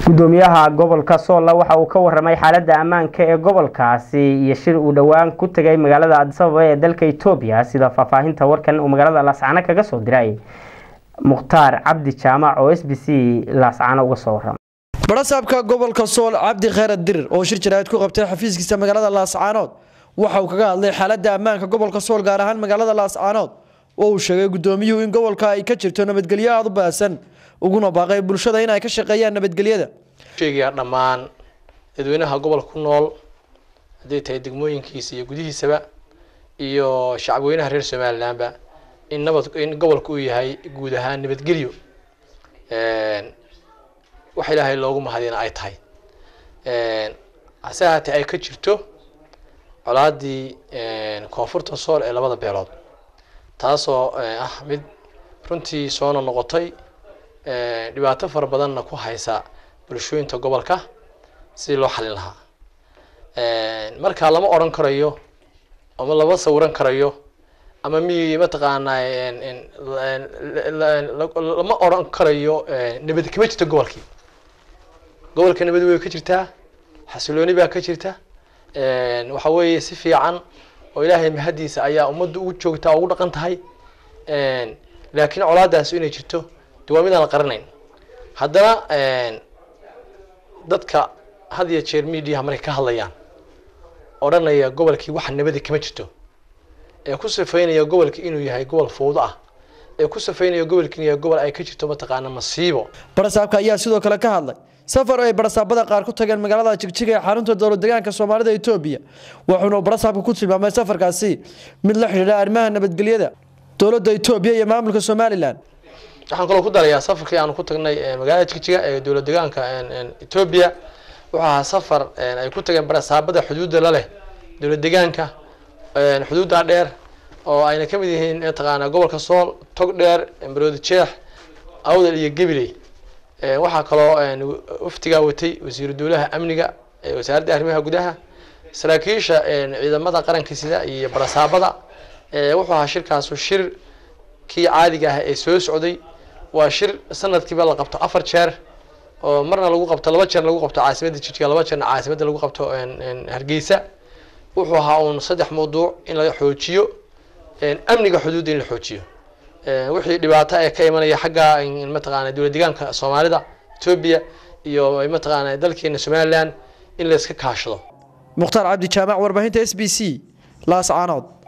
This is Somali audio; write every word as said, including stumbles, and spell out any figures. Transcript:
gudoomiyaha gobolka Sool waxa uu ka waramay xaaladda ammaanka ee gobolkaasi iyo shir uu dhawaan ku tagay magaalada Addis Ababa ee dalka Itoobiya sida faahfaahinta warkan uu magaalada Laascaano kaga soo diray Mukhtaar Cabdi Jaamac oo S B C Laascaano uga soo waramay barasaabka gobolka Sool Cabdi Khayr Dir oo shir jiraad ku qabtay xafiiskiisa magaalada Laascaano waxa uu kaga hadlay xaaladda ammaanka gobolka Sool gaar ahaan magaalada Laascaano oo uu sheegay gudoomiyuhu in gobolka ay ka jirto nabadgelyo aad u baasan uguna baaqay bulshada in ay ka shaqeeyaan nabadgelyada sheegaya dhamaan dadweynaha gobolka ku nool haday tahay degmooyinkiisa iyo gudihiisaba iyo shacabweynaha reer Soomaaliland ba in nabad in gobolku uu yahay guud ahaan nabadgelyo een waxa Ilaahay loogu mahadina ay tahay een asaate ay ka jirto colaadii een koonfurta Sool ee labada beelood taasoo ah mid runtii soo noqotay ee dhibaato far badan ku haysa bulshooyinka gobolka si loo xalin lahaa ee marka lama oran karayo ama laba sawiran karayo ama mi ma taqaanaa in lama oran karayo nabad ka jirta gobolkii gobolka nabad way ka jirtaa xasilooni baa ka jirta ee waxa weeye si fiican oo Ilaahay mahadiisa ayaa ummaddu ugu joogtaa ugu dhaqan tahay ee laakiin colaadaas inay jirto دوامينا القرنين هذا dadka had iyo jeer media markay ka hadlayaan oranaya gobolkii waxa nabad ka jirto ee ku safeynaya gobolkii inuu yahay gobol fowdo ah ee ku safeynaya gobolkii inuu yahay gobol ay ka jirto mataqaana masiibo barasaabka ayaa sidoo kale ka hadlay safar ay barasaabada qaar ku tageen magaalada Jigjiga ee xarunta dowlad deegaanka Soomaalida ee Itoobiya wuxuuna barasaabku ku tilmaamay safarkaasi mid la xiriira arrimaha nabadgelyada dowladda Itoobiya iyo maamulka Soomaaliland waxaan kaloo ku darayaa safarkii aan ku tagnay magaalada Jigjiga ee dowlad deegaanka Itoobiya waxa safar ay ku tageen barasaabada xuduudda la leh dowlad deegaanka xuduudda dheer oo ayna kamid yihiin taqaana gobolka Sool tog dheer Embrod Jeex Awdal iyo Gabiley waxa kaloo waftiga watay wasiir dowladaha amniga ee wasaaradda arrimaha gudaha saraakiisha ciidamada qaranka sida iyo barasaabada wuxuu ahaa shirkaas shir kii caadiga ah ee soo socday waa shir sanadkiiba la qabto afar jeer oo marna lagu qabto laba jeer lagu qabto caasimadda Jigjiga laba jeer caasimadda lagu qabto een Hargeysa wuxuu ahaa un saddex mowduuc in la xoojiyo een amniga xuduudda in la xoojiyo ee wixii dhibaato ay ka imanaya xagga in mataqaana dowlad deegaanka Soomaalida Itoobiya iyo mataqaana dalkeena Soomaaliland in la iska kaashado Mukhtaar Cabdi Jaamac warbaahinta S B C Laascaano